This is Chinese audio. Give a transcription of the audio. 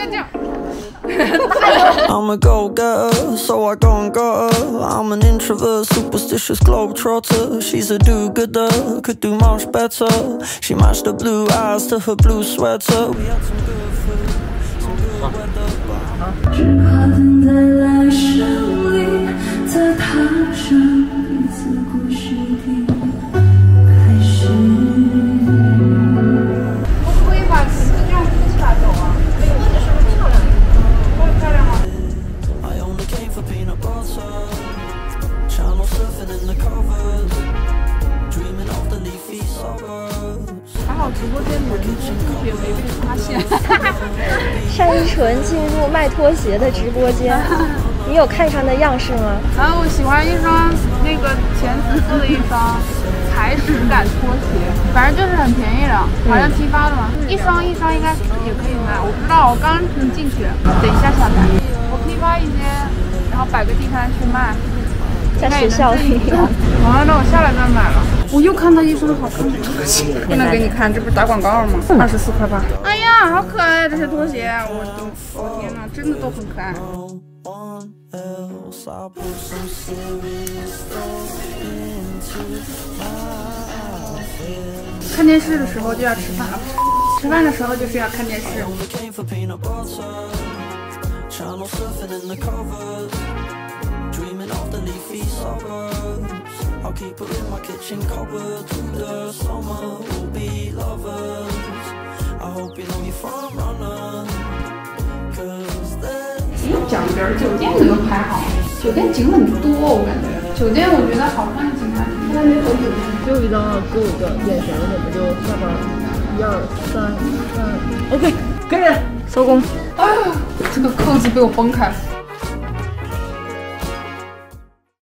干净。 I'm a go-getter, so I go and got her. I'm an introvert, superstitious globetrotter. She's a do-gooder, could do much better. She matched her blue eyes to her blue sweater. We had some good food, some good weather. 只怕等待来生里，再踏上彼此故事的开始。 我可不可以把这样扶起来走啊？没有，这是不是漂亮？会漂亮吗？ I only came for peanut butter. Channel surfing in the covers, dreaming of the leafy suburbs. 还好直播间里人特别没被发现。 单依纯进入卖拖鞋的直播间，你有看上的样式吗？ 然后我喜欢一双那个浅紫色的一双踩屎感拖鞋，反正就是很便宜的，好像批发的嘛，一双应该也可以卖，我不知道，我刚进去，等一下下单，我批发一些，然后摆个地摊去卖。 在学校里。 好了，那我下来再买了。我又看到一双好看的拖鞋，不能给你看，这不是打广告吗？24块8。哎呀，好可爱这些拖鞋，我天哪，真的都很可爱。看电视的时候就要吃饭了，吃饭的时候就是要看电视。 Dreaming of the leafy suburbs. I'll keep her in my kitchen cupboard through the summer. We'll be lovers. I hope you know me front runner. 讲边酒店都能拍好，酒店景很多，我感觉酒店我觉得好看的景还挺多。 最后一张给我个眼神，我们就下班。1、2、3，OK，可以， 收工。 哎呀，这个扣子被我崩开了。